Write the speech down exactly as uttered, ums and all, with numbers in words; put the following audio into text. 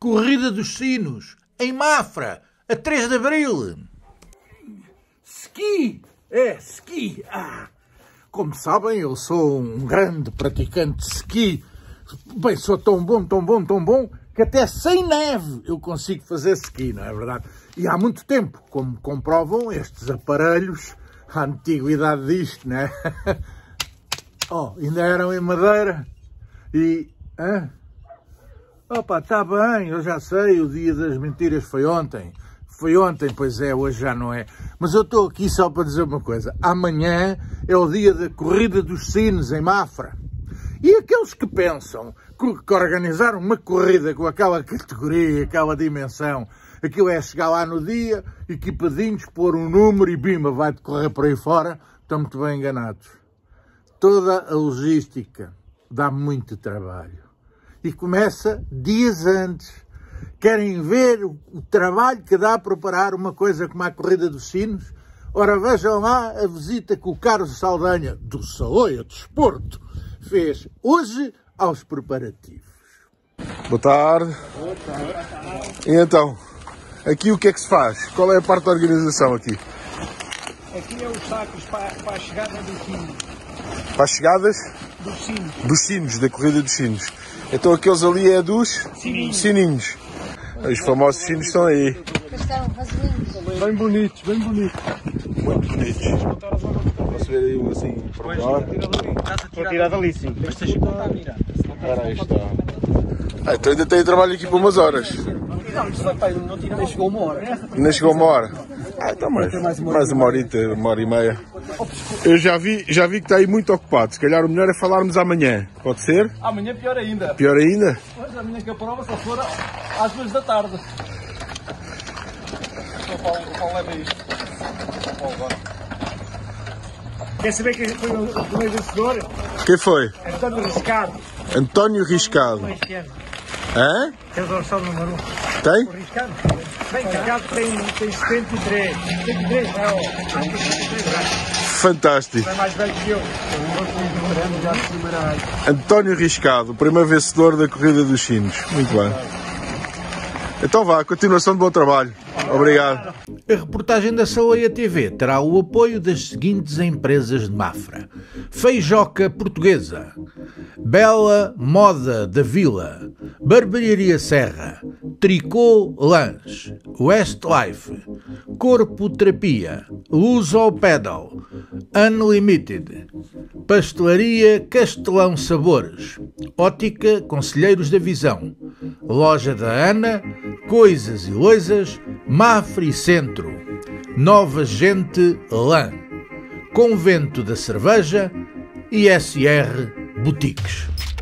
Corrida dos Sinos, em Mafra, a três de Abril. Ski! É, ski! Ah. Como sabem, eu sou um grande praticante de ski. Bem, sou tão bom, tão bom, tão bom, que até sem neve eu consigo fazer ski, não é verdade? E há muito tempo, como comprovam estes aparelhos, a antiguidade disto, não é? Oh, ainda eram em madeira e... Hã? Opa, está bem, eu já sei, o dia das mentiras foi ontem. Foi ontem, pois é, hoje já não é. Mas eu estou aqui só para dizer uma coisa. Amanhã é o dia da Corrida dos Sinos, em Mafra. E aqueles que pensam que organizar uma corrida com aquela categoria, aquela dimensão, aquilo é chegar lá no dia, equipadinhos, pôr um número e bimba, vai decorrer por aí fora, estão muito bem enganados. Toda a logística dá muito trabalho. E começa dias antes. Querem ver o, o trabalho que dá a preparar uma coisa como a Corrida dos Sinos? Ora, vejam lá a visita que o Carlos Saldanha, do Saloia Desporto, fez hoje aos preparativos. Boa tarde. Boa tarde. E então, aqui o que é que se faz? Qual é a parte da organização aqui? Aqui é os sacos para, para a chegada dos sinos. Para as chegadas? Dos sinos. Dos sinos, da Corrida dos Sinos. Então aqueles ali é dos Sininhos. sininhos. Os famosos sinos estão aí. Bem bonitos, bem bonitos. Muito bonitos. Posso ver aí um assim para lá? Estou a tirar dali, sim. Mas tens que contar a mirar. Ora, aí está. Ah, então ainda tem trabalho aqui por umas horas. Não, isso vai, não tira, nem chegou uma hora. Ainda chegou uma hora. Ah, então mais, mais uma horita, uma hora e meia. Eu já vi, já vi que está aí muito ocupado. Se calhar o melhor é falarmos amanhã. Pode ser? Amanhã pior ainda. Pior ainda? Pois, amanhã que a prova só for às duas da tarde. O Paulo, o Paulo leva isto. O Paulo agora. Quer saber quem foi o primeiro vencedor? Quem foi? António Riscado. António Riscado. Hã? É o dorsal número um. Tem? O Riscado? Bem, o Riscado tem, tem setenta e três. setenta e três, é o... Fantástico. É mais velho que eu. António Riscado, o primeiro vencedor da Corrida dos Sinos. Muito bem. Então vá, continuação de bom trabalho. Obrigado. A reportagem da Saloia T V terá o apoio das seguintes empresas de Mafra: Feijoca Portuguesa, Bela Moda da Vila, Barbearia Serra, Tricô Lanche, Westlife, Corpo Terapia, Luso Pedal, Unlimited, Pastelaria Castelão Sabores, Ótica Conselheiros da Visão, Loja da Ana, Coisas e Loisas, Mafra e Centro, Nova Gente Lã, Convento da Cerveja e S R Boutiques.